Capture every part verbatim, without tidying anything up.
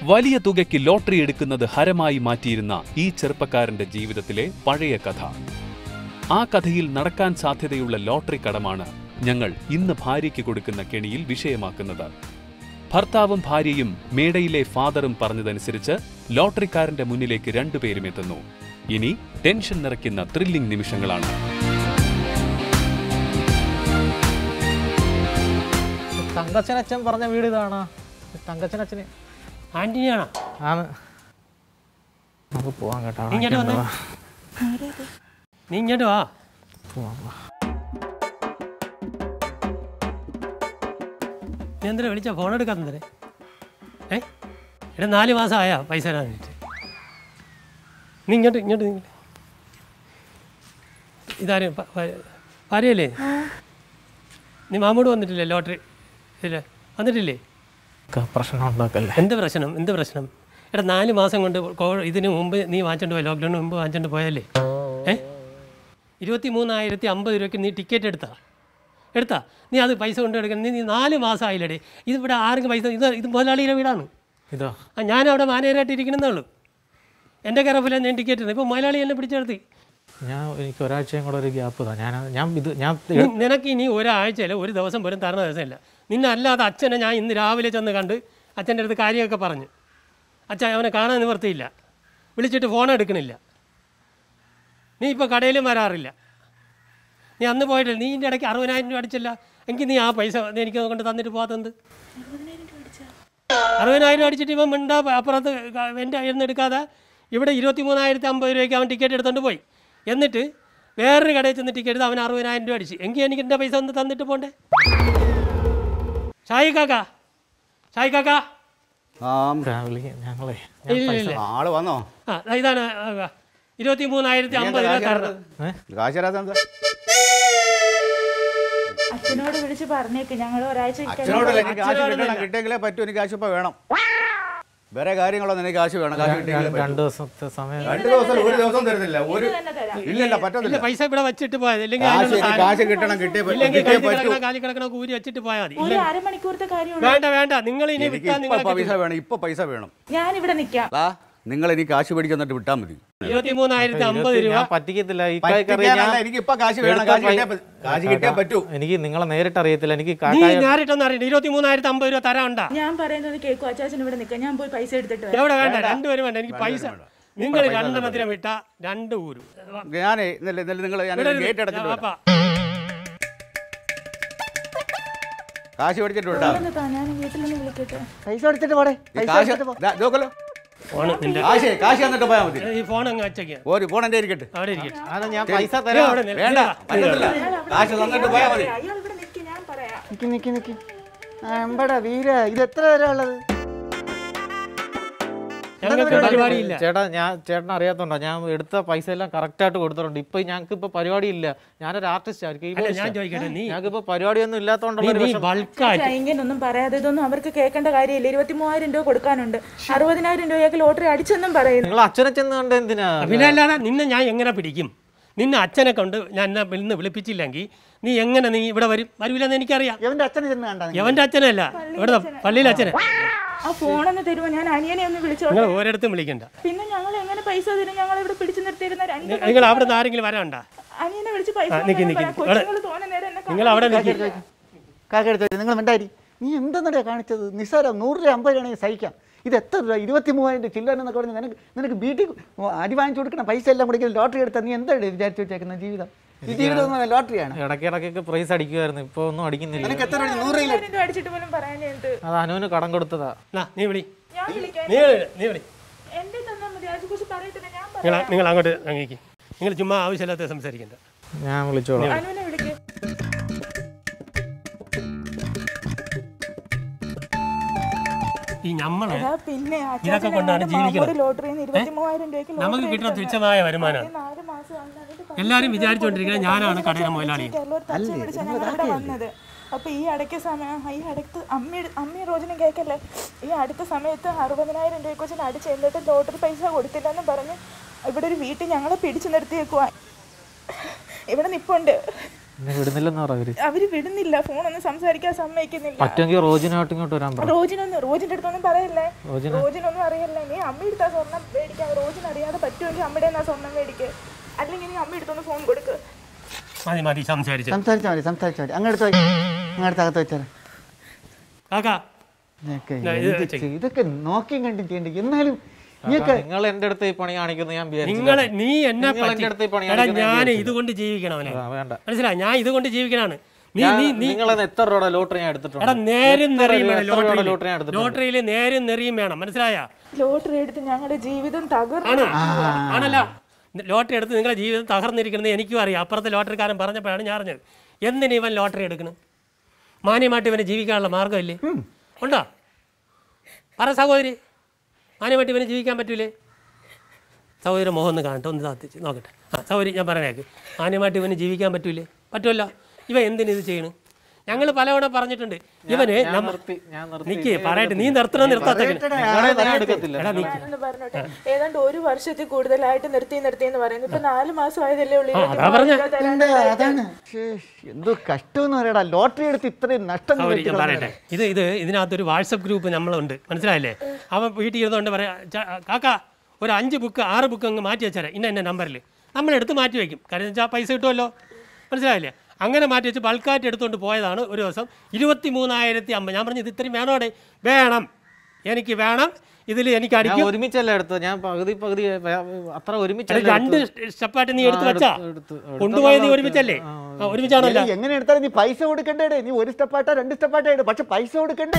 വലിയ തുകയ്ക്ക് ലോട്ടറി എടുക്കുന്നത് ഹരമായി മാറ്റിയിരുന്ന ഈ ചെറുപ്പക്കാരന്റെ ജീവിതത്തിലെ പഴയ കഥ. ആ കഥയിൽ നടക്കാൻ സാധ്യതയുള്ള ലോട്ടറി കടമാണ് ഞങ്ങൾ ഇന്ന് ഭാര്യയ്ക്ക് കൊടുക്കുന്ന കെണിയിൽ വിഷയമാക്കുന്നത്. ഭർത്താവും ഭാര്യയും മേടയിലെ ഫാദറും പറഞ്ഞതനുസരിച്ച് ലോട്ടറിക്കാരന്റെ മുന്നിലേക്ക് രണ്ടുപേരും എത്തുന്നു. ഇനി ടെൻഷൻ നിറയ്ക്കുന്ന ത്രില്ലിംഗ് നിമിഷങ്ങളാണ്. തങ്കച്ചനച്ഛൻ പറഞ്ഞ വീട് ഇതാണ്. തങ്കച്ചനച്ഛന് ആന്റണിയാണോ? ആണ്. നമുക്ക് പോവാൻ കേട്ടോ. നീ ഇങ്ങോട്ട് വാ. നീ എന്തിനാ വിളിച്ച ഫോൺ എടുക്കാത്തേ? ഏ എടാ നാല് മാസം ആയാ പൈസ തരാന്നിട്ട്. നീ ഇങ്ങോട്ട് ഇങ്ങോട്ട് നിങ്ങൾ ഇതാരും ഭാര്യയല്ലേ? നീ മാമൂട് വന്നിട്ടില്ലേ ലോട്ടറി? ഇല്ല വന്നിട്ടില്ലേ? പ്രശ്നം ഉണ്ടാക്കല്ലേ? എന്ത് പ്രശ്നം? എന്ത് പ്രശ്നം? എടാ നാല് മാസം കൊണ്ട് ഇതിന് മുമ്പ് നീ വാങ്ങിച്ചോണ്ട് പോയി, ലോക്ക്ഡൗണിന് മുമ്പ് വാങ്ങിച്ചോണ്ട് പോയല്ലേ? ഏ ഇരുപത്തി മൂന്നായിരത്തി അമ്പത് രൂപയ്ക്ക് നീ ടിക്കറ്റ് എടുത്താ എടുത്താ നീ അത് പൈസ കൊണ്ട് എടുക്കണം. നീ നീ നാല് മാസം ആയില്ലേ? ഇതിവിടെ ആർക്കും പൈസ ഇത് ഇത് മുതലാളിയുടെ വീടാണ്. ഇതോ ആ ഞാനവിടെ മാനേജറായിട്ട് ഇരിക്കണമെന്നേ ഉള്ളൂ. എൻ്റെ കറപ്പില്ല ഞാൻ ടിക്കറ്റ് എടുത്തു. ഇപ്പോൾ മുതലാളി എന്നെ പിടിച്ചെടുത്തി. ഞാൻ എനിക്ക് ഒരാഴ്ചയും കൂടെ ഒരു ഗ്യാപ്പ് താ. ഞാൻ ഞാൻ ഇത് ഞാൻ നിനക്ക് ഇനി ഒരാഴ്ചയില്ല, ഒരു ദിവസം പോലും തരണ ദിവസമില്ല. നിന്നെ അല്ലാതെ അച്ഛനെ ഞാൻ ഇന്ന് രാവിലെ ചെന്ന് കണ്ട് അച്ഛൻ്റെ അടുത്ത് കാര്യമൊക്കെ പറഞ്ഞു. അച്ഛൻ അവനെ കാണാൻ നിവർത്തിയില്ല, വിളിച്ചിട്ട് ഫോൺ എടുക്കണില്ല. നീ ഇപ്പോൾ കടയിലും വരാറില്ല. നീ അന്ന് പോയിട്ടില്ല. നീ ഇതിൻ്റെ ഇടയ്ക്ക് അറുപതിനായിരം രൂപ അടിച്ചില്ല. എങ്കിൽ നീ ആ പൈസ എനിക്ക് കൊണ്ട് തന്നിട്ട് പോകാത്തത്? അറുപതിനായിരം രൂപ അടിച്ചിട്ട് ഇവൻ മിണ്ടാ അപ്പുറത്ത് എൻ്റെ കയ്യിൽ നിന്ന് എടുക്കാതെ ഇവിടെ ഇരുപത്തി മൂന്നായിരത്തി അമ്പത് രൂപയ്ക്ക് അവൻ ടിക്കറ്റ് എടുത്തുകൊണ്ട് പോയി. എന്നിട്ട് വേറൊരു കടയിൽ ചെന്ന് ടിക്കറ്റ് എടുത്ത് അവൻ അറുപതിനായിരം രൂപ അടിച്ച്. എങ്കിൽ എനിക്ക് എൻ്റെ പൈസ ഒന്ന് തന്നിട്ട് പോണ്ടേ? ഷായി കാക്ക, ഷായി കാക്ക, ഞങ്ങളെ ആള് വന്നോ? ആ ഇതാണ് ഇരുപത്തി മൂന്നായിരത്തി അമ്പത് രൂപ തരണം. അച്ഛനോട് വിളിച്ച് പറഞ്ഞേക്ക് ഞങ്ങൾ ഒരാഴ്ച കിട്ടിയെങ്കിലേ പറ്റൂ. എനിക്ക് കാശ് ഇപ്പൊ വേണം. വേറെ കാര്യങ്ങളൊന്നും എനിക്ക് കാശ് വേണം. രണ്ട് ദിവസത്തെ സമയം. രണ്ട് ദിവസം ഒരു ദിവസം തരുന്നില്ല. ഒരു ഇല്ലല്ല പറ്റത്തില്ല. പൈസ ഇവിടെ വെച്ചിട്ട് പോയത്. ഇല്ലെങ്കിൽ കാശ് കിട്ടണം. കിട്ടിയേ കാലി കിടക്കണ കൂരി വെച്ചിട്ട് പോയാൽ മതി. ഒരു അരമണിക്കൂറത്തെ കാര്യം. വേണ്ട വേണ്ട, നിങ്ങൾ ഇനി പൈസ വേണം. ഇപ്പൊ പൈസ വേണം. ഞാൻ ഇവിടെ നിൽക്കാം. നിങ്ങൾ എനിക്ക് കാശ് പിടിച്ച് തന്നിട്ട് വിട്ടാൽ മതി. ഇരുപത്തി മൂന്നായിരത്തി അമ്പത് രൂപ പറ്റിക്കത്തില്ല. എനിക്ക് ഇപ്പൊ കാശ് വേണം. കാശ് കിട്ടിയേ പറ്റൂ. എനിക്ക് നിങ്ങളെ നേരിട്ട് അറിയത്തില്ല. എനിക്ക് നേരിട്ടൊന്നും അറിയില്ല. ഇരുപത്തി മൂന്നായിരത്തി അമ്പത് രൂപ തരാണ്ടാ. ഞാൻ പറയുന്നത് കേൾക്കും. അച്ചാച്ചൻ ഇവിടെ നിൽക്കാം. ഞാൻ പോയി പൈസ എടുത്തിട്ട് എവിടെ വേണ്ട, രണ്ടുപേരും വേണ്ട. എനിക്ക് പൈസ നിങ്ങൾ രണ്ടെണ്ണത്തിനെ വിട്ട രണ്ട് ഊരും. ഞാനേ നിങ്ങൾ ഗേറ്റ് അടച്ചിട്ട് കാശ് മേടിച്ചിട്ട് വിട്ടാ. ഞാൻ വീട്ടിൽ നിന്ന് വിളിക്കട്ടെ. പൈസ എടുത്തിട്ട് പോടെ. നോക്കല്ലോ ഈ ഫോൺ അങ്ങ് വെച്ചേക്കാം. ഒരു ഫോൺ എന്റെ ഇരിക്കട്ടെ. അവിടെ ഇരിക്കട്ടെ. ഞാൻ പൈസ തരാം. വേണ്ട, കാശ് തന്നിട്ട് പോയാൽ മതി. അയാൾ ഇവിടെ നിൽക്കി, ഞാൻ പറയാം. നിക്ക് നിക്ക് നിക്ക്. അമ്പടാ വീര, ഇത് എത്ര തരാ ഉള്ളത്? ചേട്ടാ ഞാൻ ചേട്ടൻ അറിയാത്തോണ്ടോ ഞാൻ എടുത്ത പൈസ എല്ലാം കറക്റ്റ് ആയിട്ട് കൊടുത്തിട്ടുണ്ട്. ഇപ്പൊ ഞങ്ങൾക്ക് ഇപ്പൊ പരിപാടി ഇല്ല. ഞാനൊരു ആർട്ടിസ്റ്റ് ആയിരിക്കും. ഞങ്ങൾക്ക് ഇപ്പൊ പരിപാടിയൊന്നും ഇല്ലാത്തോണ്ടല്ലോ. ഇങ്ങനൊന്നും പറയാതെ ഇതൊന്നും അവർക്ക് കേൾക്കേണ്ട കാര്യമില്ല. ഇരുപത്തി മൂവായിരം രൂപ കൊടുക്കാനുണ്ട്. അറുപതിനായിരം രൂപയ്ക്ക് ലോട്ടറി അടിച്ചെന്നും പറയുന്നു. നിങ്ങൾ അച്ഛനെ ചെന്ന് കണ്ട് എന്തിനാ? പിന്നെ അല്ലാതെ നിന്നെ ഞാൻ എങ്ങനെ പിടിക്കും? നിന്നെ അച്ഛനെ കൊണ്ട് ഞാൻ എന്നെ ഇന്ന് വിളിപ്പിച്ചില്ലെങ്കിൽ നീ എങ്ങനെ നീ ഇവിടെ വരും? വരൂലെന്ന് എനിക്കറിയാം. എവന്റെ അച്ഛനെ ചെന്ന് കണ്ടാ? എവന്റെ അച്ഛനല്ല, ഇവിടെ പള്ളിയിലെ അച്ഛനെ. ആ ഫോണൊന്ന് തരുമോ? ഞാൻ അനിയനെ ഒന്ന് വിളിച്ചോ. നിങ്ങൾ ഓരോരുത്തും വിളിക്കണ്ട. പിന്നെ ഞങ്ങൾ എങ്ങനെ പൈസ തരും? ഞങ്ങൾ ഇവിടെ പിടിച്ചു നിർത്തിയിരുന്ന നിങ്ങൾ അവിടെ നിന്ന് ആരെങ്കിലും വരാണ്ട. അനിയനെ വിളിച്ച് പൈസ നിങ്ങൾ അവിടെ കാക്കെടുത്ത് നിങ്ങൾ മിണ്ടായി. നീ എന്താ കാണിച്ചത്? നിസ്സാരം. നൂറ് രൂപ അമ്പത് രൂപയാണെങ്കിൽ സഹിക്കാം. ഇത് എത്ര രൂപ? ഇരുപത്തി മൂവായിരം രൂപ ചില്ലറ എന്നൊക്കെ പറഞ്ഞാൽ നിനക്ക് നിനക്ക് വീട്ടിൽ അരി വാങ്ങിച്ചു കൊടുക്കണം. പൈസ എല്ലാം കൊടുക്കുന്ന ലോട്ടറി എടുത്താൽ നീ എന്താ വിചാരിച്ചു വെച്ചേക്കുന്ന ജീവിതം? ഈ ജീവിതം ലോട്ടറിയാണ്. ഇടയ്ക്ക് ഇടയ്ക്കൊക്കെ പ്രൈസ് അടിക്കുമായിരുന്നു. ഇപ്പൊ ഒന്നും അടിക്കുന്നില്ല. അടിച്ചിട്ട് പോലും പറയാനുണ്ട്. അത് അനുവിന് കടം കൊടുത്തതാ. നീ വിളി, ഞാൻ വിളിക്കാം. നീ നീ വിളി. എന്റെ തന്നാ മതി. അതിനെ കുറിച്ച് പറയത്തില്ല. ഞാൻ നിങ്ങൾ നിങ്ങൾ അങ്ങോട്ട് അങ്ങേക്ക്. നിങ്ങൾ ചുമ്മാ ആവശ്യമില്ലാത്ത സംസാരിക്കണ്ട. ഞാൻ വിളിച്ചോളാം. അനുവിനെ വിളിക്കാം. ഈ നമ്മള് പിന്നെ ഇതൊക്കെ കൊണ്ടാണ് ജീവിക്കുന്നത്. നമുക്ക് കിട്ടുന്ന തുച്ഛമായ വരുമാനമാണ്. എല്ലാരും വിചാരിച്ചുകൊണ്ടിരിക്കുന്നത് ഞാനാണ് കടയുടെ മുതലാളി. വന്നത്. അപ്പൊ ഈ അടുത്ത സമയം ഈ അടുത്ത് അമ്മി അമ്മി റോജിനും കേൾക്കല്ലേ, ഈ അടുത്ത സമയത്ത് അറുപതിനായിരം രൂപയെ കുറിച്ച് അടിച്ച് എന്നിട്ട് ലോട്ടറി പൈസ കൊടുത്തില്ലെന്ന് പറഞ്ഞ് ഇവിടെ ഒരു വീട്ടിൽ ഞങ്ങളെ പിടിച്ചു നിർത്തിയേക്കുവാ. ഇവിടെ നിപ്പുണ്ട്. വിടുന്നില്ലെന്ന് അവര് അവര് വിടുന്നില്ല, ഫോണൊന്നും സംസാരിക്കാൻ സമ്മതിക്കുന്നില്ല. പറ്റുമെങ്കിൽ റോജിനായിട്ട് ഇങ്ങോട്ട് വരാൻ പറ. റോജിനൊന്നും റോജിന്റെ അടുത്തൊന്നും പറയല്ലേ, റോജിനൊന്നും അറിയല്ലേ. നീ അമ്മ എടുത്താ സ്വർണം മേടിക്കാം, റോജിന് അറിയാതെ പറ്റുമെങ്കിൽ അമ്മയുടെ എന്നാ സ്വർണം മേടിക്ക്, അല്ലെങ്കിൽ നീ അമ്മ എടുത്തൊന്ന് ഫോൺ കൊടുക്ക്. മതി മതി സംസാരിച്ചു സംസാരിച്ചാൽ മതി സംസാരിച്ചാൽ മതി അങ്ങടുത്ത് അങ്ങടുത്ത് അകത്ത് വെച്ചാൽ ഇതൊക്കെ നോക്കിയും കണ്ടും ചെയ്യണ്ട. എന്നാലും നിങ്ങൾ എന്റെ അടുത്ത് ഈ പണി കാണിക്കുന്നു ഞാൻ നിങ്ങളെ നീ എന്നെ ഞാൻ ഇതുകൊണ്ട് ജീവിക്കണവനെ മനസ്സിലായി, ഞാൻ ഇതുകൊണ്ട് ജീവിക്കണാണ്. എത്ര രൂപ ലോട്ടറി ഞാൻ എടുത്തിട്ടുണ്ട്. നേരും നെറിയും വേണം ലോട്ടറിയിൽ, നേരും നെറിയും വേണം, മനസ്സിലായ? ലോട്ടറി എടുത്ത് ഞങ്ങളുടെ ജീവിതം തകർന്നു. ആണല്ല, ലോട്ടറി എടുത്ത് നിങ്ങളുടെ ജീവിതം തകർന്നിരിക്കുന്നത് എനിക്കും അറിയാം. അപ്പുറത്തെ ലോട്ടറിക്കാരൻ പറഞ്ഞപ്പോഴാണ് ഞാൻ അറിഞ്ഞത്. എന്തിനാ ഇവൻ ലോട്ടറി എടുക്കണം? മാന്യമായിട്ട് ഇവനെ ജീവിക്കാനുള്ള മാർഗ്ഗമില്ലേ? ഉണ്ടോ? പറ സഹോദരി, മാന്യമായിട്ട് ഇവനെ ജീവിക്കാൻ പറ്റൂലേ? സഹോദരി മോഹൻ ഒന്ന് കാണട്ടെ, ഒന്ന് താത്തിച്ച് നോക്കട്ടെ. ആ സഹോദരി, ഞാൻ പറഞ്ഞേക്ക്, മാന്യമായിട്ട് ഇവന് ജീവിക്കാൻ പറ്റൂലേ? പറ്റുമല്ലോ. ഇവ എന്തിനിത് ചെയ്യണം? ഞങ്ങൾ പലവണ പറഞ്ഞിട്ടുണ്ട് ഇവന്. നിക്ക് പറയട്ടെ, നീ നിർത്തണം നിർത്താത്ത ഏതാണ്ട് ഒരു വർഷത്തിൽ കൂടുതലായിട്ട് നിർത്തി നിർത്തി എന്ന് പറയുന്നു. ഇപ്പൊ നാല് മാസം ആയതല്ലേ ഉള്ളൂ. എന്തോ കഷ്ടമെന്ന് പറയടാ, ലോട്ടറി എടുത്ത് ഇത്രയും നഷ്ടം. ഞാൻ പറയട്ടെ, ഇത് ഇത് ഇതിനകത്തൊരു വാട്സപ്പ് ഗ്രൂപ്പ് നമ്മളുണ്ട്, മനസ്സിലായില്ലേ? അവൻ വീട്ടിൽ ഇരുന്നുകൊണ്ട് പറയാ, കാക്ക ഒരു അഞ്ച് ബുക്ക് ആറ് ബുക്ക് അങ്ങ് മാറ്റി വെച്ചാൽ ഇന്ന എന്നെ നമ്പറിൽ നമ്മളെടുത്ത് മാറ്റി വയ്ക്കും. കാര്യം വെച്ചാൽ പൈസ കിട്ടുമല്ലോ, മനസ്സിലായില്ലേ? അങ്ങനെ മാറ്റി വെച്ച് ബൾക്കായിട്ട് എടുത്തുകൊണ്ട് പോയതാണ്. ഒരു ദിവസം ഇരുപത്തി മൂന്നായിരത്തി അമ്പത്. ഞാൻ പറഞ്ഞു ഇത് ഇത്രയും വേണോടെ? വേണം, എനിക്ക് വേണം. ഇതിൽ എനിക്ക് അടിക്കും. ഒരുമിച്ചല്ല എടുത്തത്, ഞാൻ പകുതി പകുതി അത്ര ഒരുമിച്ച് രണ്ട് സ്റ്റെപ്പായിട്ട് നീ എടുത്ത് വെച്ചാ കൊണ്ടുപോയത് നീ ഒരുമിച്ചല്ലേ? ഒരുമിച്ചാണല്ലോ. എങ്ങനെ എടുത്താലും നീ പൈസ കൊടുക്കണ്ടേ? നീ ഒരു സ്റ്റെപ്പായിട്ടാ രണ്ട് സ്റ്റെപ്പായിട്ടാ, പക്ഷെ പൈസ കൊടുക്കണ്ടേ?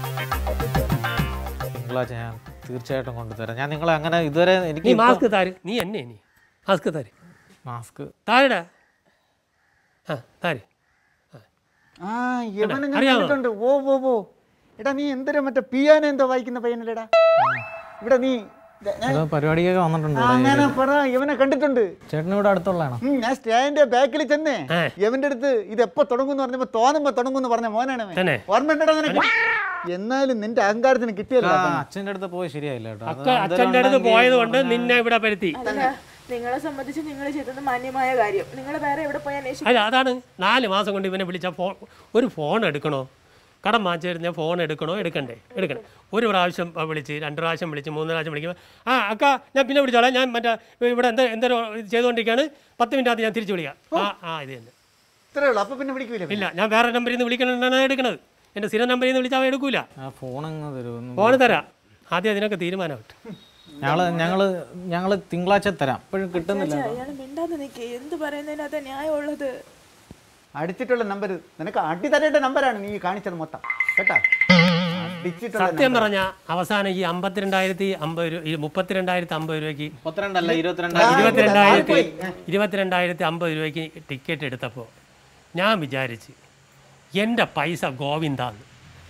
തിങ്കളാഴ്ച ഞാൻ തീർച്ചയായിട്ടും കൊണ്ടുതരാം. ഞാൻ നിങ്ങളെ അങ്ങനെ ഇതുവരെ എനിക്ക് മാസ്ക് താര്, നീ എന്നെ നീ മാസ്ക് താര്, മാസ്ക് താരടാ. ആ താര്. ആ യവനെ ഞാൻ കണ്ടിട്ടുണ്ട്. ഓ ഓ ഓ എടാ, നീ എന്തൊരു മറ്റേ പിയാനോ എന്തോ വായിക്കുന്ന പയ്യനല്ലേടാ? ഇവിടെ നീ പരിപാടിയൊക്കെ വന്നിട്ടുണ്ട്. അങ്ങനെ പറ, ഇവനെ കണ്ടിട്ടുണ്ട്. ചേട്ടൻ ഇവിടെ അടുത്തുള്ളതാണോ? ഞാൻ സ്റ്റാൻഡിന്റെ ബാക്കിൽ ചെന്നേ ഇവന്റെ അടുത്ത് ഇത് എപ്പോ തുടങ്ങും പറഞ്ഞപ്പോ തോന്നുമ്പോ തുടങ്ങും പറഞ്ഞ മോനാണ്. ഓർമ്മ നിനക്ക്? എന്നാലും നിന്റെ അഹങ്കാരത്തിന് കിട്ടിയല്ലോ. അച്ഛൻ്റെ അടുത്ത് പോയി ശരിയായില്ല കേട്ടോ. അച്ഛൻ്റെ അടുത്ത് പോയത് കൊണ്ട് നിന്നെ ഇവിടെ പരുത്തി. നിങ്ങളെ സംബന്ധിച്ച് നിങ്ങൾ ചെയ്തത് മാന്യമായ കാര്യം. നിങ്ങൾ വേറെ എവിടെ പോയി അന്വേഷിക്കും? അല്ല, അതാണ് നാല് മാസം കൊണ്ട് ഇവനെ വിളിച്ച ഫോൺ. ഒരു ഫോൺ എടുക്കണോ? കടം വാങ്ങിച്ചിരുന്ന ഫോൺ എടുക്കണോ? എടുക്കണ്ടേ? എടുക്കണം. ഒരു പ്രാവശ്യം വിളിച്ച്, രണ്ട് പ്രാവശ്യം വിളിച്ച്, മൂന്ന് പ്രാവശ്യം വിളിക്കുമ്പോൾ ആ അക്ക ഞാൻ പിന്നെ വിളിച്ചോളാം, ഞാൻ മറ്റേ ഇവിടെ എന്താ എന്തോ ചെയ്തുകൊണ്ടിരിക്കുകയാണ്, പത്ത് മിനിറ്റ് ഞാൻ തിരിച്ചു വിളിക്കാം. ആ ആ ഇത് തന്നെ. ഇല്ല, ഞാൻ വേറെ നമ്പറിൽ നിന്ന് വിളിക്കണമെന്നാണ് എടുക്കണത്. എൻ്റെ സ്ഥിരം നമ്പറിൽ നിന്ന് വിളിച്ചാൽ അവൻ എടുക്കൂല. ഫോൺ തരാം, ആദ്യം അതിനൊക്കെ തീരുമാനമായിട്ട്. ഞങ്ങള് ഞങ്ങള് ഞങ്ങള് തിങ്കളാഴ്ച തരാം. ഇപ്പോഴും കിട്ടുന്നില്ല. എന്ത് പറയുന്നതിനകത്ത് ന്യായമുള്ളത്? അടിച്ചിട്ടുള്ള നമ്പർ നിനക്ക് അടി തരേണ്ട നമ്പറാണ് നീ കാണിച്ചത് മൊത്തം കേട്ടാ. സത്യം പറഞ്ഞ അവസാനം ഈ അമ്പത്തിരണ്ടായിരത്തി അമ്പത് രൂപ, മുപ്പത്തിരണ്ടായിരത്തി അമ്പത് രൂപയ്ക്ക് ഇരുപത്തിരണ്ടായിരത്തി ഇരുപത്തിരണ്ടായിരത്തി അമ്പത് രൂപയ്ക്ക് ടിക്കറ്റ് എടുത്തപ്പോൾ ഞാൻ വിചാരിച്ച് എൻ്റെ പൈസ ഗോവിന്ദാന്ന്.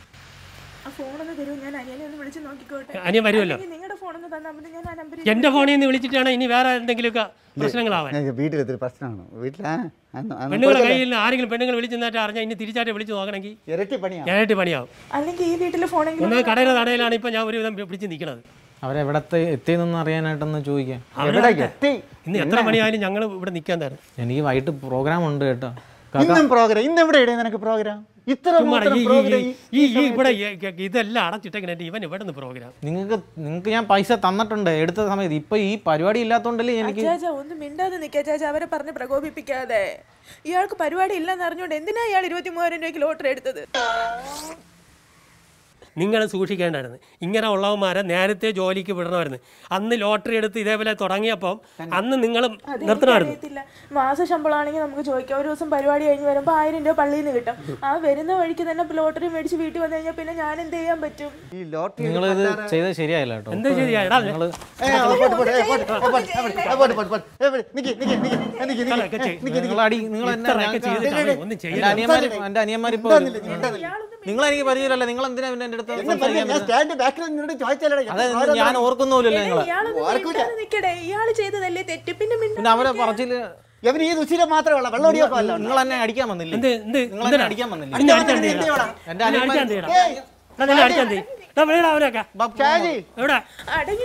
അനിയൻ വരുമല്ലോ. എന്റെ ഫോണിൽ നിന്ന് വിളിച്ചിട്ടാണ് ഇനി വേറെ എന്തെങ്കിലുമൊക്കെ പ്രശ്നങ്ങളാവാൻ. വീട്ടിലൊരു പ്രശ്നമാണ്. പെണ്ണുങ്ങളെ കയ്യിൽ ആരെങ്കിലും പെണ്ണുങ്ങൾ വിളിച്ചെന്നിട്ട് അറിഞ്ഞാൽ ഇനി തിരിച്ചായിട്ട് വിളിച്ച് നോക്കണമെങ്കിൽ ഇരട്ടി പണിയാവും. ഒന്നത് കടയുടെ തടയിലാണ് ഇപ്പൊ ഞാൻ ഒരു വിധം പിടിച്ച് നിൽക്കുന്നത്. അവരെവിടത്തെ എത്തിയെന്നൊന്ന് അറിയാനായിട്ടൊന്ന് ചോദിക്കാം. ഇന്ന് എത്ര മണിയായാലും ഞങ്ങൾ ഇവിടെ നിൽക്കാൻ തരാം. എനിക്ക് വൈകിട്ട് പ്രോഗ്രാം ഉണ്ട് കേട്ടോ. പ്രോഗ്രാം ഇന്ന് എവിടെ നിനക്ക് പ്രോഗ്രാം? ഇവിടെ ഇതെല്ലാം അടച്ചിട്ടെങ്ങനെ ഇവൻ ഇവിടെ നിന്ന് പ്രോഗ്രാം? നിങ്ങൾക്ക് നിങ്ങൾക്ക് ഞാൻ പൈസ തന്നിട്ടുണ്ട് എടുത്ത സമയത്ത്. ഇപ്പൊ ഈ പരിപാടി ഇല്ലാത്തോണ്ടല്ലേ എനിക്ക്. ഒന്നും മിണ്ടാതെ നിൽക്കാ ചാച്ചാ, അവരെ പറഞ്ഞ് പ്രകോപിപ്പിക്കാതെ. ഇയാൾക്ക് പരിപാടി ഇല്ലെന്ന് അറിഞ്ഞോണ്ട് എന്തിനാ ഇയാൾ ഇരുപത്തി മൂവായിരം രൂപയ്ക്ക് ലോട്ടറി എടുത്തത്? നിങ്ങൾ സൂക്ഷിക്കേണ്ടായിരുന്നു. ഇങ്ങനെ ഉള്ളവന്മാരെ നേരത്തെ ജോലിക്ക് വിടണമായിരുന്നു. അന്ന് ലോട്ടറി എടുത്ത് ഇതേപോലെ തുടങ്ങിയപ്പോൾ അന്ന് നിങ്ങൾ നിർത്തണമായിരുന്നു. മാസ ശമ്പളമാണെങ്കിൽ നമുക്ക് ചോദിക്കാം. ഒരു ദിവസം പരിപാടി കഴിഞ്ഞ് വരുമ്പോൾ ആയിരം രൂപ പള്ളിയിൽ നിന്ന് കിട്ടും. ആ വരുന്ന വഴിക്ക് തന്നെ ലോട്ടറി മേടിച്ച് വീട്ടിൽ വന്നു കഴിഞ്ഞാൽ പിന്നെ ഞാൻ എന്ത് ചെയ്യാൻ പറ്റും? നിങ്ങൾ ഇത് ചെയ്തത് ശരിയായില്ല കേട്ടോ. എന്താ ശരിയായിടാ? നിങ്ങൾ എനിക്ക് പരിചയമില്ല. നിങ്ങൾ എന്തിനാ പിന്നെ എന്റെ അടുത്ത്? ഞാൻ ഓർക്കുന്നില്ലല്ലോ നിങ്ങളെ. പിന്നെ അവരെ പറച്ചില് നിങ്ങൾ എന്നെ അടിക്കാൻ വന്നില്ല. നിങ്ങൾ എന്നെ അടിക്കാൻ വന്നില്ല. എന്റെ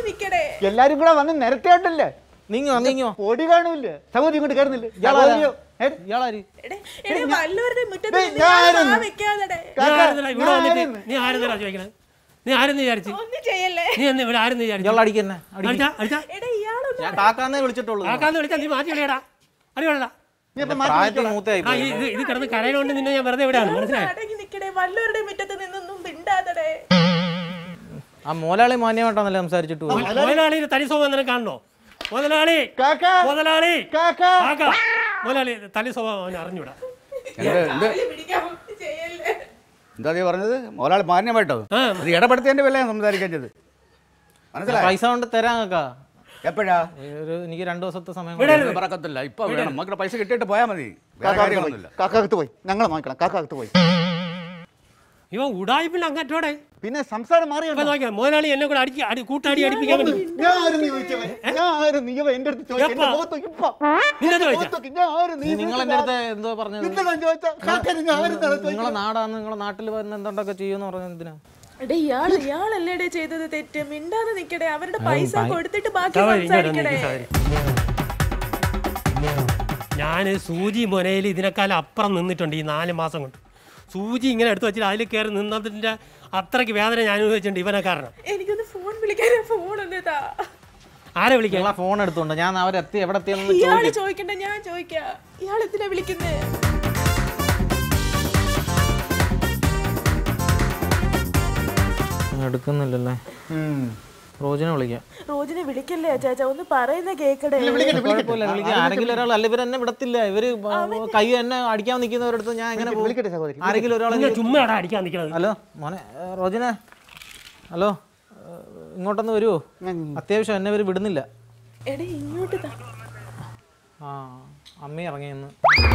എല്ലാരും കൂടെ വന്ന് നിരത്തേണ്ടല്ലേ? നീങ്ങോ നീങ്ങോ പൊടി കാണൂല്ലേ? സൗദി ഇങ്ങോട്ട് കയറുന്നില്ല. ഇയാളാര് വല്ലവരുടെ മുറ്റത്ത് ഡേയ്, നിന്ന് ഞാനും- ഇയാള് വാ വെക്കാതെടെ. നീ ആരെന്നടാ ഇവിടെ വന്നിട്ട് നീ ആരെന്നടാ ചോദിക്കണത്? നീ ആരെന്ന് വിചാരിച്ചു? ഒന്നും ചെയ്യല്ലേ. നീ എന്ന് ഇവിടെ ആരെന്ന് വിചാരിച്ചു? ഇയാൾ അടിക്കുന്നേ അടിച്ചാ അടിച്ചാ എടാ ഇയാളൊന്നും ഞാൻ കാക്കാന്നേ വിളിച്ചിട്ടുള്ളൂ ആക്കാന്ന് വിളിച്ചാ നീ മാറ്റി വിളിയടാ. അറിയണടാ. നീ അപ്പം മാറ്റി പ്രായത്തിൽ മൂത്തയായി ആ ഇത് ഇത് കിടന്ന് കരയിലോണ്ട് നിന്നെ ഞാൻ വെറുതെ വിടാണ്, മനസ്സിലായോ? അടങ്ങി നിക്കടേ. വല്ലവരുടെ മുറ്റത്ത് നിന്നൊന്നും മിണ്ടാതടേ. ആ മോലാളി മാന്യമായിട്ടാണല്ലേ സംസാരിച്ചിട്ട് പോയി. മുതലാളിയുടെ തനി സ്വഭാവം നിനക്ക് കാണണോ? മുതലാളി കാക്ക മുതലാളി കാക്ക കാക്ക മുതലാളി തനി സ്വഭാവം അവന് അറിഞ്ഞൂടാ. പിടിക്കാൻ ഒന്നും ചെയ്യല്ലേ. എന്താ നീ പറഞ്ഞത്? മോലാളി മാന്യമായിട്ടോ? ആ. അത് ഇടപെടുത്തിയതിന്റെ വില സംസാരിക്കേണ്ടത് മനസ്സിലായി? പൈസ കൊണ്ട് തരാൻ കാക്കാ. എപ്പോഴാ? ഒരു എനിക്ക് രണ്ടു ദിവസത്തെ സമയം വിടരുത്. പറക്കത്തില്ല, ഇപ്പൊ വേണം. മക്കളുടെ പൈസ കിട്ടിയിട്ട് പോയാൽ മതി. വേറെ കാക്കകത്ത് പോയി കാര്യങ്ങളൊന്നുമില്ല. കാക്കകത്ത് പോയി ഞങ്ങൾ നോക്കണം കാക്കകത്ത് പോയി ഇവൻ ഉടായ്പില്ല അങ്ങറ്റോടെ. പിന്നെ സംസാരം മാറിയോ ഇപ്പൊ നോക്കിയാ മുതലാളി എന്നെ കൂടെ അടിച്ച് അടി കൂട്ടാടി അടിപ്പിക്കാൻ വേണ്ടി ഞാൻ ആരും നീ ചോദിച്ചവൻ ഞാൻ ആരും നീ എന്റെ അടുത്ത് ചോദിച്ചു എന്റെ മുഖത്ത് ഇപ്പൊ നിന്നത് ചോദിച്ചാ? മുഖത്തൊക്കെ ഞാൻ ആരും നീ നിങ്ങൾ എന്റെ അടുത്ത് എന്തോ പറഞ്ഞത്? എന്തിനാ ചോദിച്ചാ കാക്കന് ഞാൻ ആരും നടത്തി നിങ്ങളെ നാടാന്ന് നിങ്ങളെ നാട്ടിൽ വരുന്ന എന്തുണ്ടൊക്കെ ചെയ്യുമെന്ന് പറഞ്ഞത് എന്തിനാ? എടേ ഇയാള് ഇയാളല്ലേടേ ചെയ്തത് തെറ്റ്. മിണ്ടാതെ നിക്കടേ. അവരുടെ പൈസ കൊടുത്തിട്ട് ബാക്കി സവാരി, ഇങ്ങോട്ട് വന്നേ, സംസാരിക്കടേ. സവാരി. ഞാൻ സൂചി മുനയിൽ ഇതിനേക്കാളും അപ്പുറം നിന്നിട്ടുണ്ട് ഈ നാല് മാസം കൊണ്ട്. സൂചി ഇങ്ങനെ എടുത്തു വെച്ചിട്ട് അതിൽ കയറി നിന്നതിൻ്റെ അത്രയ്ക്ക് വേദന ഞാൻ അനുഭവിച്ചിട്ടുണ്ട് ഇവനെ കാരണം. എനിക്കൊന്ന് ഫോൺ വിളിക്കാൻ ഫോൺ ഒന്നതാ. ആരെ വിളിക്കാൻ? നിങ്ങളെ ഫോൺ എടുത്തോണ്ട് ഞാൻ അവരെത്തി എവിടെ എത്തിയെന്ന് ഇയാള് ചോദിക്കണ്ട, ഞാൻ ചോദിക്കാ. ഇയാൾ എന്തിനാ വിളിക്കുന്നേ? എടുക്കുന്നില്ലല്ലേ. റോജിനെ വിളിക്കാം. റോജിനെ വിളിക്കല്ലേ അച്ചാച്ചാ, ഒന്ന് പറയുന്ന കേക്കടേ. കുഴപ്പമില്ല, വിളിക്കാം. ആരെങ്കിലും ഒരാൾ അല്ല, ഇവർ എന്നെ വിടത്തില്ല. ഇവര് കൈ എന്നെ അടിക്കാൻ നിൽക്കുന്നവരടുത്ത് ഞാൻ എങ്ങനെ പോകും? വിളിക്കട്ടെ സഹോദരി ആരെങ്കിലും ഒരാളെ നിങ്ങൾ ചുമ്മാ അവിടെ അടിക്കാൻ നിൽക്കുന്നത്. ഹലോ മോനെ ഏ, റോജിനെ ഹലോ ഏ, ഇങ്ങോട്ടൊന്ന് വരുമോ? അത്യാവശ്യം എന്നെ ഇവർ വിടുന്നില്ല. എടേ ഇങ്ങോട്ട് താ. ആ അമ്മ ഇറങ്ങിയെന്ന്.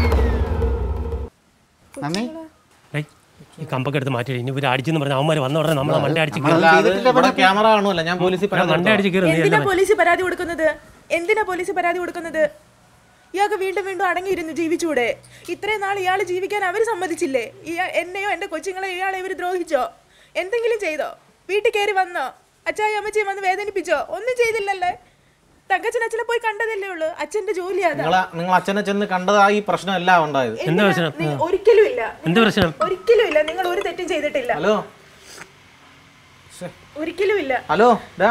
അമ്മേ ഏയ്, ഈ കമ്പൊക്കെ എടുത്ത് മാറ്റി ഇനി ഇവർ അടിച്ചെന്ന് പറഞ്ഞാൽ അവന്മാർ വന്ന ഉടനെ നമ്മളെ മണ്ട അടിച്ച് ക്യാമറ കാണുമല്ല, ഞാൻ പോലീസിൽ പരാതി മണ്ട അടിച്ച് കയറി എന്തിനാ പോലീസ് പരാതി കൊടുക്കുന്നത്? എന്തിനാ പോലീസ് പരാതി കൊടുക്കുന്നത്? ഇയാൾക്ക് വീണ്ടും വീണ്ടും അടങ്ങിയിരുന്നു ജീവിച്ചൂടെ? ഇത്രയും നാൾ ഇയാൾ ജീവിക്കാൻ അവർ സമ്മതിച്ചില്ലേ? ഇയാ എന്നെയോ എൻ്റെ കൊച്ചുങ്ങളെ ഇയാളെ ഇവർ ദ്രോഹിച്ചോ? എന്തെങ്കിലും ചെയ്തോ? വീട്ടിൽ കയറി വന്നോ? അച്ചായി അമ്മച്ചിയും വന്ന് വേദനിപ്പിച്ചോ? ഒന്നും ചെയ്തില്ലല്ലേ? തങ്കച്ചൻ അച്ഛനെ പോയി കണ്ടതല്ലേ ഉള്ളൂ. അച്ഛന്റെ ജോലി അതാ. നിങ്ങൾ നിങ്ങൾ അച്ഛനെ ചെന്ന് കണ്ടതാ ഈ പ്രശ്നം എല്ലാം ഉണ്ടായത്. എന്താ പ്രശ്നം? നി- ഒരിക്കലും ഇല്ല. എന്ത് പ്രശ്നം? ഒരിക്കലും ഇല്ല. നിങ്ങൾ ഒരു തെറ്റും ചെയ്തിട്ടില്ല. ഹലോ ഒരിക്കലും ഇല്ല. ഹലോ ഡാ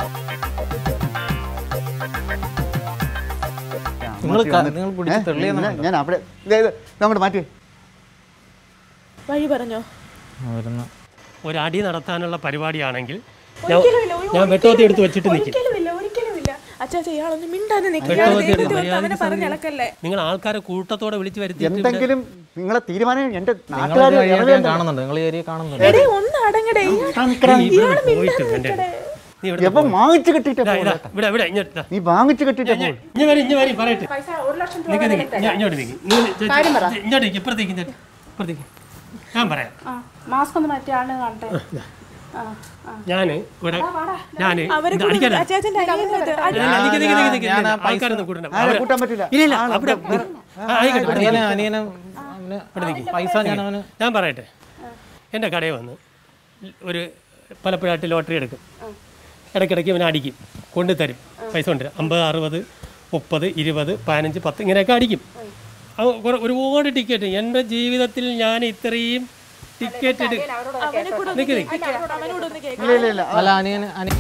നിങ്ങൾ നിങ്ങൾ പിടിച്ച് തെള്ളിയെന്ന് ഞാൻ- ഞാൻ അവിടെ നമ്മുടെ മാറ്റി വഴി പറഞ്ഞോ. വരുന്ന ഒരു അടി നടത്താനുള്ള പരിപാടിയാണെങ്കിൽ ഒരിക്കലും ഇല്ല. ഒരു- ഞാൻ വെട്ടോത്തി എടുത്ത് വെച്ചിട്ട് നിൽക്കും. ഒരിക്കലും ഇല്ല. ഒരിക്കലും ഇല്ല. അച്ചാച്ച ഇയാളൊന്ന് മിണ്ടാതെ നിൽക്കുക. വെട്ടോത്തി എടുത്ത് അവനെ മര്യാദയ്ക്ക് പറഞ്ഞിളക്കല്ലേ. നിങ്ങൾ ആൾക്കാരെ കൂട്ടത്തോടെ വിളിച്ച് വരുത്തി എന്തെങ്കിലും നിങ്ങളെ തീരുമാനം എന്റെ നിങ്ങൾ നാട്ടുകാർ ഞാൻ കാണുന്നുണ്ട്, നിങ്ങൾ ഈ ഏരിയ കാണുന്നുണ്ട്. എടേ ഒന്ന് അടങ്ങടേ. ഇയാള് പോയിട്ട് മിണ്ടാതെ എൻ്റെ നിൽക്കടേ. നീ ഇവിടെ എപ്പം വാങ്ങിച്ചു കെട്ടിട്ട് ഇതാ, ഇതാ, ഇവിടെ ഇവിടെ ഇങ്ങോട്ട് ഇതാ. നീ വാങ്ങിച്ചു കെട്ടിട്ട് പോ ഇഞ്ഞ് വരി ഇഞ്ഞ് വരി പറയട്ടെ. പൈസ ഒരു ലക്ഷം രൂപ നിക്ക് വേണം നിക്ക് തരാൻ. ഞാൻ ഇങ്ങോട്ട് നിക്ക്. നിങ്ങൾ ചേച്ചി, ഇങ്ങോട്ട് നിക്ക്, ഇപ്പുറത്തേക്ക് ഇങ്ങോട്ട് ഇപ്പുറത്തേക്ക്. ഞാൻ പറയാം. മാസ്ക് ഒന്ന് മാറ്റി ആളെ കാണട്ടെ. ഞാൻ ഇവിടെ ഞാൻ അവരെ ഇത് കൂടെ അടിക്കാനാ. അച്ചാച്ചന്റെ അനിയനത്. ഇല്ല, ഇല്ല, നിക്ക് നിക്ക് നിക്ക് നിക്ക്. ഞാൻ ആ പൈസ- ആൾക്കാരൊന്നും കൂട്ടണ്ട. ആരെ അവിടെ- കൂട്ടാൻ പറ്റില്ല ഇല്ല ഇല്ല അവിടെ ആ, ആയിക്കോട്ടെ, ഇവിടെ അനിയനെ നിക്ക്. അനിയനും അവന് പൈസ ഞാൻ അവന് ഞാൻ പറയട്ടെ. എൻ്റെ കടയിൽ വന്ന് ഒരു പലപ്പോഴായിട്ട് ലോട്ടറി എടുക്കും. ഇടയ്ക്കിടയ്ക്ക് ഇവനെ അടിക്കും, കൊണ്ടുതരും പൈസ കൊണ്ടുവരും. അമ്പത് അറുപത് മുപ്പത് ഇരുപത് പതിനഞ്ച് പത്ത് ഇങ്ങനെയൊക്കെ അടിക്കും. അത് കുറെ- ഒരുപാട് ടിക്കറ്റ് എൻ്റെ ജീവിതത്തിൽ ഞാൻ ഇത്രയും ടിക്കറ്റ് എടുക്കും. അവനെ കൂടെ ഒന്ന് നിക്ക് നിക്ക്. കേൾപ്പിക്ക്. അവനോടൊന്ന് കേൾക്കാം. ഇല്ല ഇല്ല ഇല്ല അല്ല അനിയന് അനി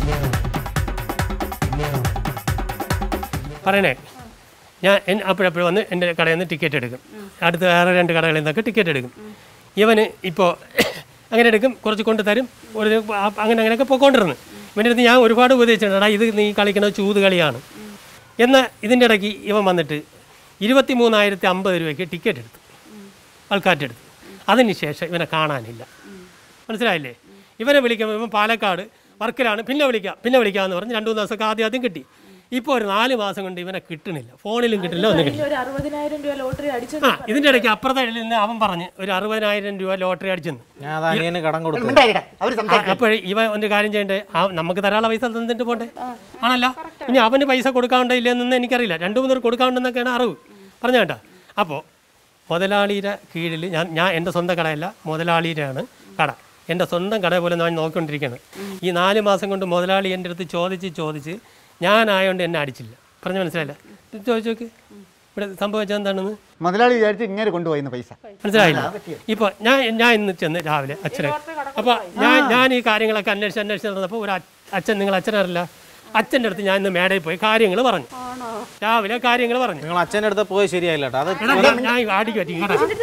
പറയണേ. ഞാൻ എൻ അപ്പോഴപ്പോഴും വന്ന് എൻ്റെ കടയിൽ നിന്ന് ടിക്കറ്റ് എടുക്കും. അടുത്ത വേറെ രണ്ട് കടകളിൽ നിന്നൊക്കെ ടിക്കറ്റ് എടുക്കും. ഇവന് ഇപ്പോൾ അങ്ങനെ എടുക്കും, കുറച്ച് കൊണ്ട് തരും, ഒരു ആ- അങ്ങനെ അങ്ങനെയൊക്കെ പോയിക്കൊണ്ടിരുന്നു. ഇവൻ്റെ അടുത്ത് ഞാൻ ഒരുപാട് ഉപദേശിച്ചിട്ടുണ്ട്, എടാ ഇത് നീ കളിക്കുന്നത് ചൂത് കളിയാണ്. എന്നാൽ ഇതിൻ്റെ ഇടയ്ക്ക് ഇവൻ വന്നിട്ട് ഇരുപത്തി മൂന്നായിരത്തി അമ്പത് രൂപയ്ക്ക് ടിക്കറ്റ് എടുത്തു, ആൾക്കാരുടെ എടുത്തു. അതിന് ശേഷം ഇവനെ കാണാനില്ല. മനസ്സിലായില്ലേ? ഇവനെ വിളിക്കുമ്പോൾ ഇവൻ പാലക്കാട് വർക്കിലാണ്, പിന്നെ വിളിക്കാം പിന്നെ വിളിക്കാമെന്ന് പറഞ്ഞ് രണ്ട് മൂന്ന് ദിവസമൊക്കെ ആദ്യം ആദ്യം കിട്ടി. ഇപ്പോൾ ഒരു നാല് മാസം കൊണ്ട് ഇവനെ കിട്ടണില്ല, ഫോണിലും കിട്ടില്ല, ഒന്നും കിട്ടില്ല. ഒരു അറുപതിനായിരം രൂപ ലോട്ടറി അടിച്ചു. ആ ഇതിൻ്റെ ഇടയ്ക്ക് അപ്പുറത്തെ ഇടയിൽ നിന്ന് അവൻ പറഞ്ഞ് ഒരു അറുപതിനായിരം രൂപ ലോട്ടറി അടിച്ചെന്ന്. ഞാൻ അത് അനിയന് കടം കൊടുത്തു. മിണ്ടാതിരിടാ. അവര് സംസാരിക്കും അപ്പോൾ ഇവ ഒരു കാര്യം ചെയ്യണ്ടേ, ആ നമുക്ക് തരാനുള്ള പൈസ തന്നിട്ട് പോണ്ടേ? ആണല്ലോ. ഇനി അവന് പൈസ കൊടുക്കാണ്ടോ ഇല്ലെന്നൊന്നും എനിക്കറിയില്ല. രണ്ട് മൂന്ന് കൊടുക്കാണ്ടെന്നൊക്കെയാണ് അറിവ് പറഞ്ഞു കേട്ടോ. അപ്പോൾ മുതലാളിയുടെ കീഴിൽ ഞാൻ ഞാൻ എൻ്റെ സ്വന്തം കടയല്ല, മുതലാളിയുടെയാണ് കട. എൻ്റെ സ്വന്തം കട പോലെ ഞാൻ നോക്കിക്കൊണ്ടിരിക്കുകയാണ്. ഈ നാല് മാസം കൊണ്ട് മുതലാളി എൻ്റെ അടുത്ത് ചോദിച്ച് ചോദിച്ച് ഞാനായതുകൊണ്ട് എന്നെ അടിച്ചില്ല. പറഞ്ഞു മനസ്സിലായില്ല? ചോദിച്ചു നോക്ക്. ഇവിടെ സംഭവിച്ചത് എന്താണെന്ന് മുതലാളി വിചാരിച്ച് ഇങ്ങനെ കൊണ്ടുപോയിരുന്ന പൈസ മനസ്സിലായില്ല. ഇപ്പോൾ ഞാൻ ഞാൻ ഇന്ന് ചെന്ന് രാവിലെ അച്ഛനെ അപ്പോൾ ഞാൻ ഞാൻ ഈ കാര്യങ്ങളൊക്കെ അന്വേഷിച്ച് അന്വേഷിച്ച് നടന്നപ്പോൾ ഒരു അച്ഛൻ നിങ്ങൾ അച്ഛനറിയില്ല അച്ഛൻ്റെ അടുത്ത് ഞാൻ ഇന്ന് മേടയിൽ പോയി കാര്യങ്ങൾ പറഞ്ഞു. രാവിലെ കാര്യങ്ങൾ പറഞ്ഞു. നിങ്ങൾ അച്ഛൻ്റെ അടുത്ത് പോയി ശരിയായില്ല കേട്ടോ. അത് ഞാൻ ആടിക്ക് പറ്റി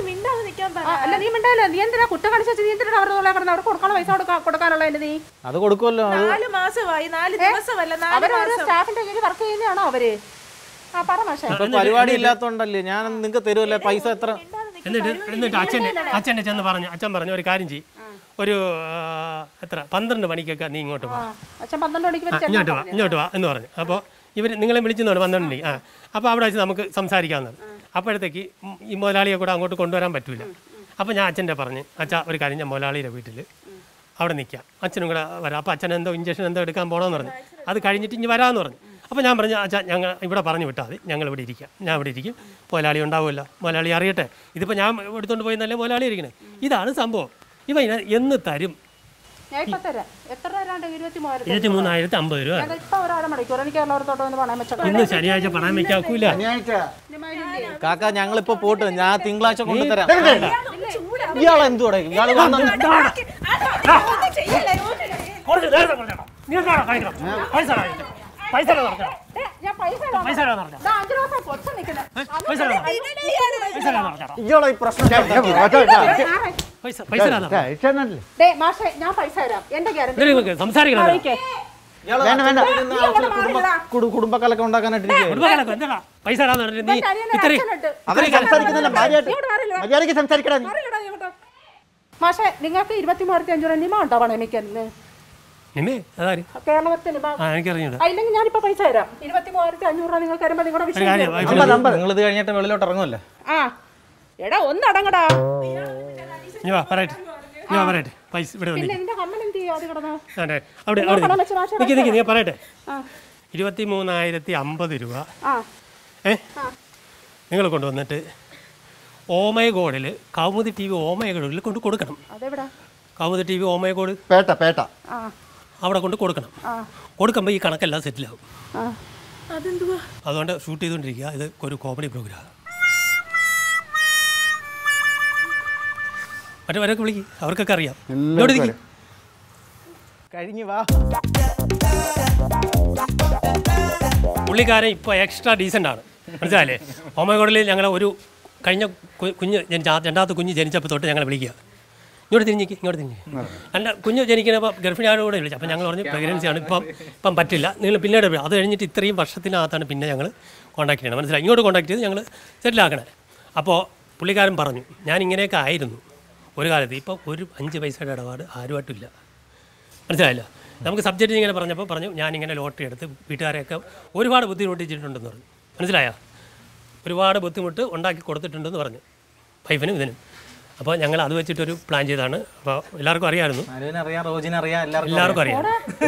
അത് കൊടുക്കുമല്ലോ. നാല് മാസമായി നാല് ദിവസമല്ല നാല് സ്റ്റാഫിന്റെ കീഴിൽ വർക്ക് ചെയ്യുന്നതാണോ അവര്? ആ പറ മാഷേ. ഇപ്പൊ പരിപാടി ഇല്ലാത്തോണ്ടല്ലേ ഞാൻ നിങ്ങൾക്ക് തരുമല്ലേ പൈസ എത്ര. എന്നിട്ട് എന്നിട്ട് അച്ഛൻ്റെ അച്ഛൻ്റെ ചെന്ന് പറഞ്ഞു അച്ഛൻ പറഞ്ഞു ഒരു കാര്യം ചെയ്യും ഒരു എത്ര പന്ത്രണ്ട് മണിക്കൊക്കെ നീ ഇങ്ങോട്ട് വാ അച്ഛൻ പന്ത്രണ്ട് മണിക്ക് ഇങ്ങോട്ട് വാ ഇങ്ങോട്ട് വാ എന്ന് പറഞ്ഞു. അപ്പോൾ ഇവർ നിങ്ങളെ വിളിച്ചെന്നോട് പന്ത്രണ്ട് മണി ആ അപ്പോൾ അവിടെ വെച്ച് നമുക്ക് സംസാരിക്കാവുന്നത്. അപ്പോഴത്തേക്ക് ഈ മുതലാളിയെ കൂടെ അങ്ങോട്ട് കൊണ്ടുവരാൻ പറ്റില്ല. അപ്പോൾ ഞാൻ അച്ഛൻ്റെ പറഞ്ഞ് അച്ഛാ ഒരു കാര്യം ഞാൻ മുതലാളിയുടെ വീട്ടിൽ അവിടെ നിൽക്കാം അച്ഛനും കൂടെ വരാം. അപ്പോൾ അച്ഛൻ എന്തോ ഇഞ്ചക്ഷൻ എന്തോ എടുക്കാൻ പോകണമെന്ന് പറഞ്ഞു. അത് കഴിഞ്ഞിട്ട് ഇനി വരാമെന്ന് പറഞ്ഞു. അപ്പോൾ ഞാൻ പറഞ്ഞു അച്ഛാ ഞങ്ങൾ ഇവിടെ പറഞ്ഞു വിട്ടാൽ മതി ഞങ്ങൾ ഇവിടെ ഇരിക്കാം ഞാൻ ഇവിടെ ഇരിക്കും മുതലാളി ഉണ്ടാവില്ല മുതലാളി അറിയട്ടെ ഇതിപ്പോൾ ഞാൻ എടുത്തുകൊണ്ട് പോയി നല്ല മുതലാളി ഇരിക്കണേ. ഇതാണ് സംഭവം. ഇവ എന്ന് തരും ഇരുപത്തി മൂന്നായിരത്തി അമ്പത് രൂപ ഇന്ന് ശനിയാഴ്ച പണയം വെക്കാക്കൂല. കാക്ക ഞങ്ങളിപ്പോ പോട്ട് ഞാൻ തിങ്കളാഴ്ച കൊണ്ടുതരാം. ഇയാൾ എന്തുകൂടെ ഇയാൾ പൈസ ഇയാളെ ഈ പ്രശ്നം സംസാരിക്കണം. കുടുംബക്കാലൊക്കെ ഉണ്ടാക്കാനായിട്ട് പൈസ മാഷെ നിങ്ങൾക്ക് ഇരുപത്തി മൂവായിരത്തി അഞ്ഞൂറ് നിമ ഉണ്ടോ പണം എനിക്കല്ലേ കേരളത്തിൽ അല്ലെങ്കിൽ ഞാനിപ്പോ പൈസ തരാം. ഇരുപത്തി മൂവായിരത്തി അഞ്ഞൂറ് രൂപ നിങ്ങൾക്ക് തരുമ്പോ നിങ്ങളുടെ വിഷയം നിങ്ങൾ ഇത് കഴിഞ്ഞിട്ട് വെളിയിലോട്ട് ഇറങ്ങുമല്ലേ. ആ എടാ ഒന്ന് അടങ്ങടാ. പറയട്ടെ ഇരുപത്തി മൂന്നായിരത്തി അമ്പത് രൂപ ഏ നിങ്ങൾ കൊണ്ടുവന്നിട്ട് ഓമയ ഗോഡിൽ കൗമുദി ടി വി ഓമയ ഗോഡിൽ കൊണ്ട് കൊടുക്കണം. Kaumudi T V oh my god Pettah Pettah അവിടെ കൊണ്ട് കൊടുക്കണം. കൊടുക്കുമ്പോൾ ഈ കണക്കെല്ലാം സെറ്റിലാവും. അതുകൊണ്ട് ഷൂട്ട് ചെയ്തുകൊണ്ടിരിക്കുക. ഇത് ഒരു കോമഡി പ്രോഗ്രാം. മറ്റവരൊക്കെ വിളിക്കും അവർക്കൊക്കെ അറിയാം. കഴിഞ്ഞു വാ. പുള്ളിക്കാരൻ ഇപ്പോൾ എക്സ്ട്രാ ഡീസൻ്റ് ആണ് മനസ്സിലായില്ലേ. ഓമയഗോഡിൽ ഞങ്ങൾ ഒരു കഴിഞ്ഞ കുഞ്ഞ് ജനിച്ച രണ്ടാമത്തെ കുഞ്ഞ് ജനിച്ചപ്പോൾ തൊട്ട് ഞങ്ങൾ വിളിക്കുക ഇങ്ങോട്ട് തിരിഞ്ഞിക്ക് ഇങ്ങോട്ട് തിരിഞ്ഞ് അല്ല കുഞ്ഞ് ജനിക്കുന്നപ്പോൾ ഗർഭിണിയോട് കൂടെ വിളിച്ചു. അപ്പോൾ ഞങ്ങൾ പറഞ്ഞു പ്രഗ്നൻസിയാണ് ഇപ്പം ഇപ്പം പറ്റില്ല നിങ്ങൾ പിന്നീട് അത് കഴിഞ്ഞിട്ട് ഇത്രയും വർഷത്തിനകത്താണ് പിന്നെ ഞങ്ങൾ കോൺടാക്ട് ചെയ്യണം മനസ്സിലായി. ഇങ്ങോട്ട് കോൺടാക്ട് ചെയ്ത് ഞങ്ങൾ സെറ്റിലാക്കണേ. അപ്പോൾ പുള്ളിക്കാരൻ പറഞ്ഞു ഞാൻ ഇങ്ങനെയൊക്കെ ആയിരുന്നു ഒരു കാലത്ത്. ഇപ്പോൾ ഒരു അഞ്ച് പൈസയുടെ ഇടപാട് ആരുമായിട്ടില്ല മനസ്സിലായില്ല. നമുക്ക് സബ്ജക്റ്റ് ഇങ്ങനെ പറഞ്ഞപ്പോൾ പറഞ്ഞു ഞാനിങ്ങനെ ലോട്ടറി എടുത്ത് വീട്ടുകാരെയൊക്കെ ഒരുപാട് ബുദ്ധിമുട്ടിച്ചിട്ടുണ്ടെന്ന് പറഞ്ഞു മനസ്സിലായോ. ഒരുപാട് ബുദ്ധിമുട്ട് ഉണ്ടാക്കി കൊടുത്തിട്ടുണ്ടെന്ന് പറഞ്ഞു വൈഫിനും ഇതിനും. അപ്പോൾ ഞങ്ങൾ അത് വെച്ചിട്ടൊരു പ്ലാൻ ചെയ്താണ്. അപ്പോൾ എല്ലാവർക്കും അറിയാമായിരുന്നു. എല്ലാവർക്കും അറിയാം.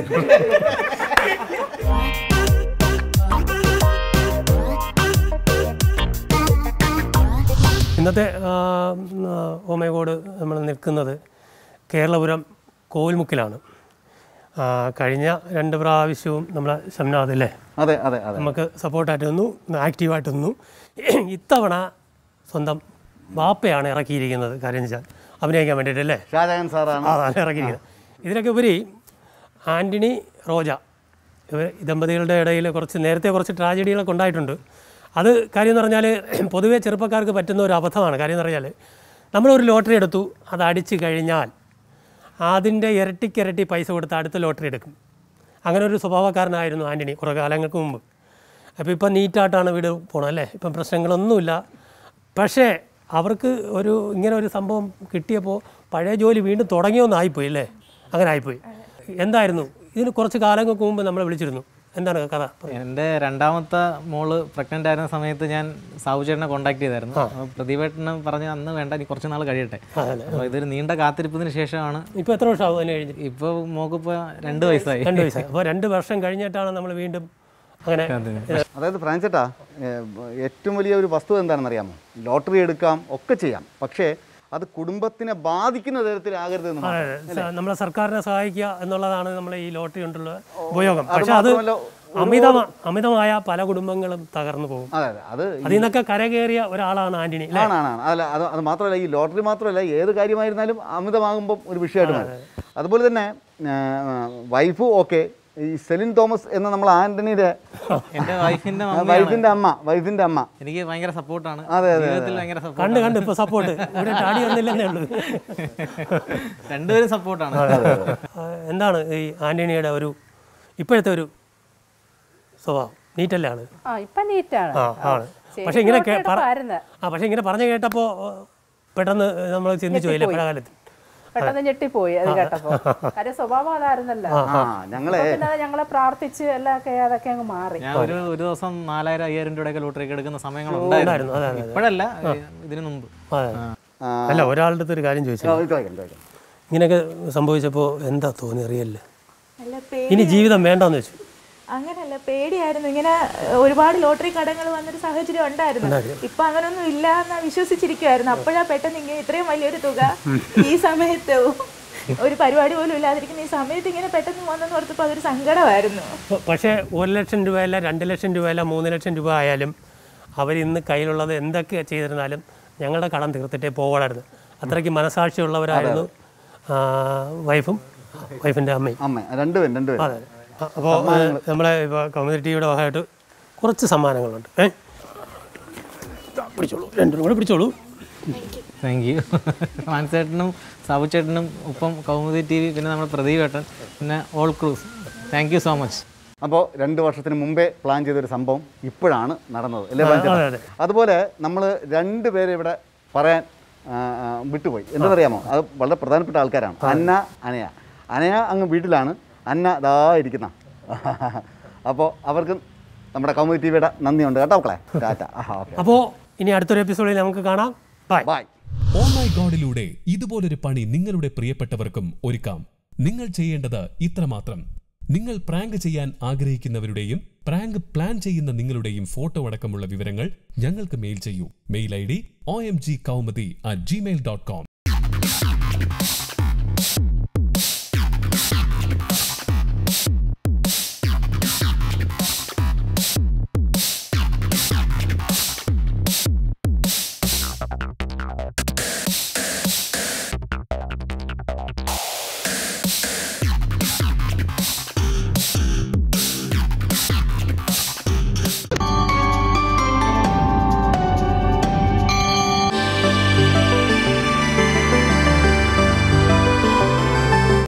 ഇന്നത്തെ ഓമയഗോഡ് നമ്മൾ നിൽക്കുന്നത് കേരളപുരം കോവിൽമുക്കിലാണ്. കഴിഞ്ഞ രണ്ട് പ്രാവശ്യവും നമ്മളെ ഷംനാഥ് അല്ലേ അതെ അതെ അതെ നമുക്ക് സപ്പോർട്ടായിട്ട് നിന്നു ആക്റ്റീവായിട്ട് നിന്നു. ഇത്തവണ സ്വന്തം ബാപ്പയാണ് ഇറക്കിയിരിക്കുന്നത്. കാര്യം വെച്ചാൽ അഭിനയിക്കാൻ വേണ്ടിയിട്ടല്ലേ ഷാജഹാൻ സാറാണ് അതാണ് ഇറക്കിയിരിക്കുന്നത്. ഇതിനൊക്കെ ഉപരി ആൻ്റണി റോജ ഇവർ ദമ്പതികളുടെ ഇടയിൽ കുറച്ച് നേരത്തെ കുറച്ച് ട്രാജഡികളൊക്കെ ഉണ്ടായിട്ടുണ്ട്. അത് കാര്യം എന്ന് പറഞ്ഞാൽ പൊതുവേ ചെറുപ്പക്കാർക്ക് പറ്റുന്ന ഒരു അബദ്ധമാണ്. കാര്യം എന്ന് പറഞ്ഞാൽ നമ്മളൊരു ലോട്ടറി എടുത്തു അത് അടിച്ചു കഴിഞ്ഞാൽ അതിൻ്റെ ഇരട്ടിക്കിരട്ടി പൈസ കൊടുത്ത് അടുത്ത ലോട്ടറി എടുക്കും. അങ്ങനെ ഒരു സ്വഭാവക്കാരനായിരുന്നു ആൻ്റണി കുറേ കാലങ്ങൾക്ക് മുമ്പ്. അപ്പോൾ ഇപ്പം നീറ്റായിട്ടാണ് വീട് പോകണം അല്ലേ. ഇപ്പം പ്രശ്നങ്ങളൊന്നുമില്ല. പക്ഷേ അവർക്ക് ഒരു ഇങ്ങനെ ഒരു സംഭവം കിട്ടിയപ്പോൾ പഴയ ജോലി വീണ്ടും തുടങ്ങിയൊന്നായിപ്പോയി അല്ലേ. അങ്ങനെ ആയിപ്പോയി. എന്തായിരുന്നു ഇതിന് കുറച്ച് കാലങ്ങൾക്ക് മുമ്പ് നമ്മൾ വിളിച്ചിരുന്നു. എന്താണ് കഥ? എൻ്റെ രണ്ടാമത്തെ മോള് പ്രഗ്നൻ്റ് ആയിരുന്ന സമയത്ത് ഞാൻ സാവുചേട്ടനെ കോൺടാക്ട് ചെയ്തായിരുന്നു. പ്രദീപേട്ടന് പറഞ്ഞ് അന്ന് വേണ്ട ഇനി കുറച്ച് നാൾ കഴിയട്ടെ. അപ്പോൾ ഇതൊരു നീണ്ട കാത്തിരിപ്പതിന് ശേഷമാണ്. ഇപ്പോൾ എത്ര വർഷമാകും അതിന് കഴിഞ്ഞിട്ട്? ഇപ്പോൾ മോക്കിപ്പോൾ രണ്ട് വയസ്സായി. രണ്ട് വയസ്സായി. അപ്പോൾ രണ്ട് വർഷം കഴിഞ്ഞിട്ടാണ് നമ്മൾ വീണ്ടും അങ്ങനെ. അതായത് ഫ്രാൻസേട്ടാ ഏറ്റവും വലിയ ഒരു വസ്തുത എന്താണെന്ന് അറിയാമോ? ലോട്ടറി എടുക്കാം ഒക്കെ ചെയ്യാം, പക്ഷേ അത് കുടുംബത്തിനെ ബാധിക്കുന്ന തരത്തിലാകരുത്. നമ്മളെ സർക്കാരിനെ സഹായിക്കുക എന്നുള്ളതാണ് നമ്മളെ ഈ ലോട്ടറി കൊണ്ടുള്ള ഉപയോഗം. പക്ഷെ അത് അമിതമാ അമിതമായ പല കുടുംബങ്ങളും തകർന്നു പോകും. അതെ അതെ അത് അതിൽ നിന്നൊക്കെ കരകയറിയ ഒരാളാണ് ആന്റണി. ആണ് ആണ് അല്ല അത് അത് മാത്രമല്ല ഈ ലോട്ടറി മാത്രമല്ല ഏത് കാര്യമായിരുന്നാലും അമിതമാകുമ്പം ഒരു വിഷയമായിട്ട് മാറും. അതുപോലെ തന്നെ വൈഫും ഓക്കെ ഈ സെലിൻ തോമസ് എന്ന നമ്മൾ ആന്റണിയുടെ എന്റെ വൈഫിന്റെ വൈഫിന്റെ അമ്മ വൈഫിന്റെ അമ്മ എനിക്ക് ഭയങ്കര സപ്പോർട്ടാണ്. അതെ അതെ ഭയങ്കര സപ്പോർട്ട് കണ്ട് കണ്ട് ഇപ്പൊ സപ്പോർട്ട് ഇവിടെ ടാടി ഒന്നില്ലെന്നേ ഉള്ളൂ. രണ്ടുപേരും സപ്പോർട്ടാണ്. എന്താണ് ഈ ആന്റണിയുടെ ഒരു ഇപ്പോഴത്തെ ഒരു സ്വഭാവം? നീറ്റല്ലേ ആള്? ഇപ്പൊ നീറ്റാണ്. പക്ഷെ ഇങ്ങനെ ആ പക്ഷെ ഇങ്ങനെ പറഞ്ഞു കേട്ടപ്പോ പെട്ടെന്ന് നമ്മൾ ചിന്തിച്ചു പോയില്ലേ പല കാലത്ത്? പെട്ടെന്ന് ഞെട്ടിപ്പോയി അത് കേട്ടപ്പോ. കാര്യം സ്വഭാവം അതായിരുന്നല്ലോ. ഞങ്ങളെ ഞങ്ങളെ പ്രാർത്ഥിച്ച് എല്ലാം അതൊക്കെ അങ്ങ് മാറി. ഞാൻ ഒരു ഒരു ദിവസം നാലായിരം അയ്യായിരം രൂപയൊക്കെ ലോട്ടറി എടുക്കുന്ന സമയങ്ങളുണ്ടായിരുന്നു. ഇപ്പോഴല്ല, ഇതിനു മുമ്പ്. അല്ല ഒരാളുടെ അടുത്ത് ഒരു കാര്യം ചോദിച്ചു, ഇങ്ങനെയൊക്കെ സംഭവിച്ചപ്പോ എന്താ തോന്നി? അറിയല്ലേ ഇനി ജീവിതം വേണ്ടെന്ന് വെച്ചു? അങ്ങനല്ല, പേടിയായിരുന്നു. ഇങ്ങനെ ഒരുപാട് ലോട്ടറി കടങ്ങൾ വന്നൊരു സാഹചര്യം ഉണ്ടായിരുന്നു. ഇപ്പൊ അങ്ങനൊന്നും ഇല്ല എന്നാ വിശ്വസിച്ചിരിക്കുവായിരുന്നു. അപ്പോഴാ പെട്ടെന്ന് ഇങ്ങനെ ഇത്രയും വലിയൊരു തുക ഈ സമയത്ത് ഒരു പരിപാടി പോലും ഇല്ലാതിരിക്കുന്ന ഈ സമയത്ത് ഇങ്ങനെ പെട്ടെന്ന് വന്നെന്ന് ഓർത്തപ്പോൾ അതൊരു സങ്കടമായിരുന്നു. പക്ഷേ ഒരു ലക്ഷം രൂപയല്ല, രണ്ട് ലക്ഷം രൂപയല്ല, മൂന്ന് ലക്ഷം രൂപ ആയാലും അവരിന്ന് കയ്യിലുള്ളത് എന്തൊക്കെ ചെയ്തിരുന്നാലും ഞങ്ങളുടെ കടം തീർത്തിട്ടേ പോകണമായിരുന്നു. അത്രയ്ക്ക് മനസാക്ഷിയുള്ളവരായിരുന്നു വൈഫും വൈഫിൻ്റെ അമ്മയും. അമ്മ രണ്ടുപേരും രണ്ടുപേരും അതെ. അപ്പോൾ നമ്മളെ ഇപ്പോൾ കമ്മ്യൂണിറ്റിയുടെ ഭാഗമായിട്ട് കുറച്ച് സമ്മാനങ്ങളുണ്ട്. ഏ പിടിച്ചോളൂ, രണ്ടും കൂടെ പിടിച്ചോളൂ. Thank you. മാൻസേട്ടനും സാബുചേട്ടനും ഒപ്പം കൗമുദി ടി വി, പിന്നെ നമ്മുടെ പ്രദീപ് ഏട്ടൻ, പിന്നെ all crews, thank you so much. അപ്പോൾ രണ്ട് വർഷത്തിന് മുമ്പേ പ്ലാൻ ചെയ്തൊരു സംഭവം ഇപ്പോഴാണ് നടന്നത് അല്ലേ? അതുപോലെ നമ്മൾ രണ്ട് പേരെ ഇവിടെ പറയാൻ വിട്ടുപോയി. എന്താണെന്നറിയാമോ? അത് വളരെ പ്രധാനപ്പെട്ട ആൾക്കാരാണ്. അന്ന അനയ അനയ അങ്ങ് വീട്ടിലാണ്, അന്ന ദാ ഇരിക്കുന്ന. അപ്പോൾ അവർക്കും നമ്മുടെ കൗമുദി ടി വിയുടെ നന്ദിയുണ്ട് കേട്ടോ മക്കളെ. ടാറ്റ. അപ്പോൾ ഇനി അടുത്തൊരു എപ്പിസോഡിൽ നമുക്ക് കാണാം. Bye bye. ഓ മൈ ഗോഡിലൂടെ ഇതുപോലൊരു പണി നിങ്ങളുടെ പ്രിയപ്പെട്ടവർക്കും ഒരുക്കാം. നിങ്ങൾ ചെയ്യേണ്ടത് ഇത്രമാത്രം. നിങ്ങൾ പ്രാങ്ക് ചെയ്യാൻ ആഗ്രഹിക്കുന്നവരുടെയും പ്രാങ്ക് പ്ലാൻ ചെയ്യുന്ന നിങ്ങളുടെയും ഫോട്ടോ അടക്കമുള്ള വിവരങ്ങൾ ഞങ്ങൾക്ക് മെയിൽ ചെയ്യൂ. Mail I D O M G Kaumudi at gmail dot com.